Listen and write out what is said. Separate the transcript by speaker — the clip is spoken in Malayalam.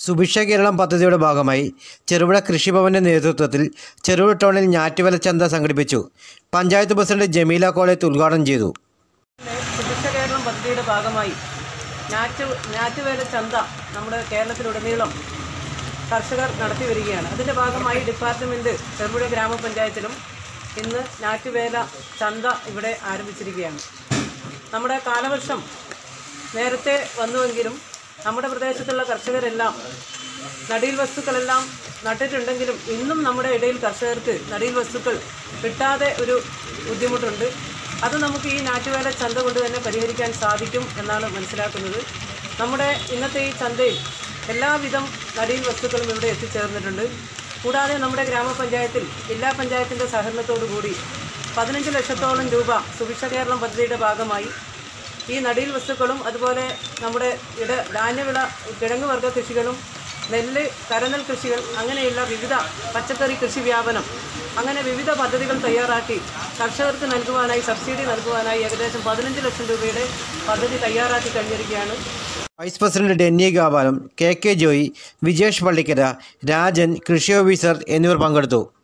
Speaker 1: സുഭിക്ഷ കേരളം പദ്ധതിയുടെ ഭാഗമായി ചെറുപുഴ കൃഷിഭവന്റെ നേതൃത്വത്തിൽ ചെറുപുഴ ടൗണിൽ ഞാറ്റുവേല ചന്ത സംഘടിപ്പിച്ചു. പഞ്ചായത്ത് പ്രസിഡന്റ് ജമീല കോളേത്ത് ഉദ്ഘാടനം ചെയ്തു.
Speaker 2: സുഭിക്ഷ കേരളം പദ്ധതിയുടെ ഭാഗമായി ഞാറ്റുവേല ചന്ത നമ്മുടെ കേരളത്തിലുടനീളം കർഷകർ നടത്തി വരികയാണ്. അതിൻ്റെ ഭാഗമായി ഡിപ്പാർട്ട്മെൻറ്റ് ചെറുപുഴ ഗ്രാമപഞ്ചായത്തിലും ഇന്ന് ഞാറ്റുവേല ചന്ത ഇവിടെ ആരംഭിച്ചിരിക്കുകയാണ്. നമ്മുടെ കാലവർഷം നേരത്തെ വന്നുവെങ്കിലും നമ്മുടെ പ്രദേശത്തുള്ള കർഷകരെല്ലാം നടീൽ വസ്തുക്കളെല്ലാം നട്ടിട്ടുണ്ടെങ്കിലും ഇന്നും നമ്മുടെ ഇടയിൽ കർഷകർക്ക് നടീൽ വസ്തുക്കൾ കിട്ടാതെ ഒരു ബുദ്ധിമുട്ടുണ്ട്. അത് നമുക്ക് ഈ ഞാറ്റുവേല ചന്ത കൊണ്ട് തന്നെ പരിഹരിക്കാൻ സാധിക്കും എന്നാണ് മനസ്സിലാക്കുന്നത്. നമ്മുടെ ഇന്നത്തെ ഈ ചന്തയിൽ എല്ലാവിധം നടീൽ വസ്തുക്കളും ഇവിടെ എത്തിച്ചേർന്നിട്ടുണ്ട്. കൂടാതെ നമ്മുടെ ഗ്രാമപഞ്ചായത്തിൽ ജില്ലാ പഞ്ചായത്തിൻ്റെ സഹകരണത്തോടു കൂടി 15 ലക്ഷത്തോളം രൂപ സുഭിക്ഷ കേരളം പദ്ധതിയുടെ ഭാഗമായി ഈ നടീൽ വസ്തുക്കളും അതുപോലെ നമ്മുടെ ധാന്യവിള കിഴങ്ങ് വർഗ്ഗ കൃഷികളും നെല്ല് കരനെൽ കൃഷികൾ അങ്ങനെയുള്ള വിവിധ പച്ചക്കറി കൃഷി വ്യാപനം അങ്ങനെ വിവിധ പദ്ധതികൾ തയ്യാറാക്കി കർഷകർക്ക് നൽകുവാനായി സബ്സിഡി നൽകുവാനായി ഏകദേശം 15 ലക്ഷം രൂപയുടെ പദ്ധതി തയ്യാറാക്കി കഴിഞ്ഞിരിക്കുകയാണ്.
Speaker 1: Vice president Denny Gavalam, K Joy, Vijesh Pallikkara, Rajan, കൃഷി ഓഫീസർ എന്നിവർ പങ്കെടുത്തു.